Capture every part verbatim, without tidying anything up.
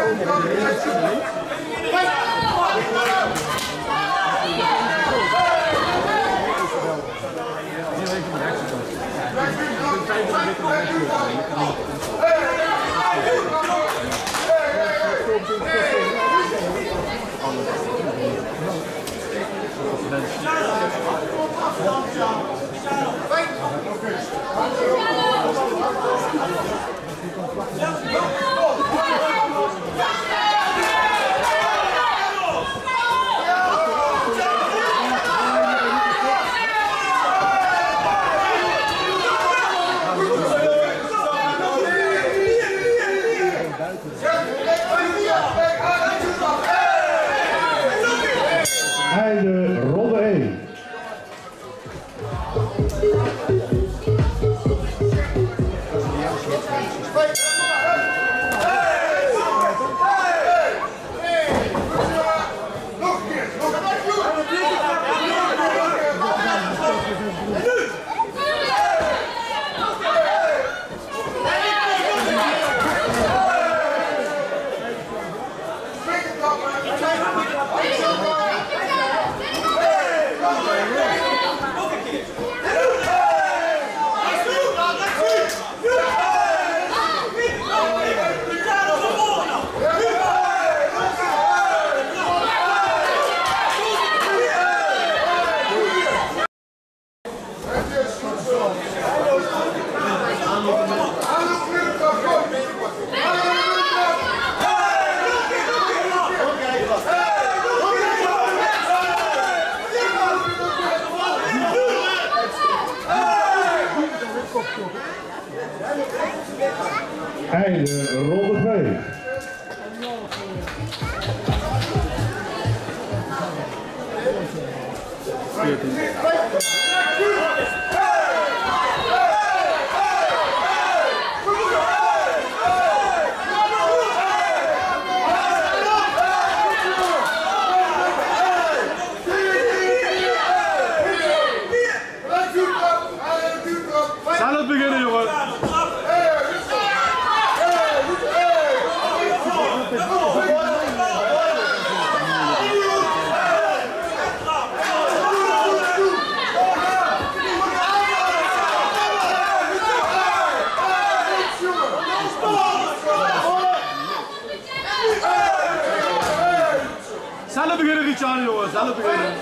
Einde ronde één. Einde ronde twee. Zal het beginnen, jongen? Zal het beginnen, Richard, jongen? Zal het beginnen?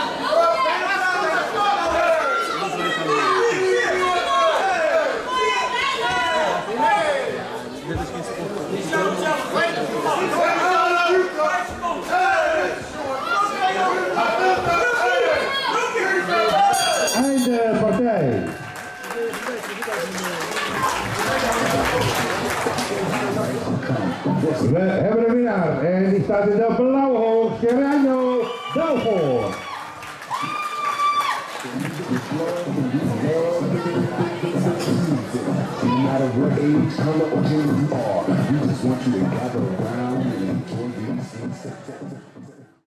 Einde partij. We hebben een winnaar en die staat in de blauwe hoog, Serrano Dalvoort. No matter what age, color, or gender you are, we just want you to gather around and enjoy these things.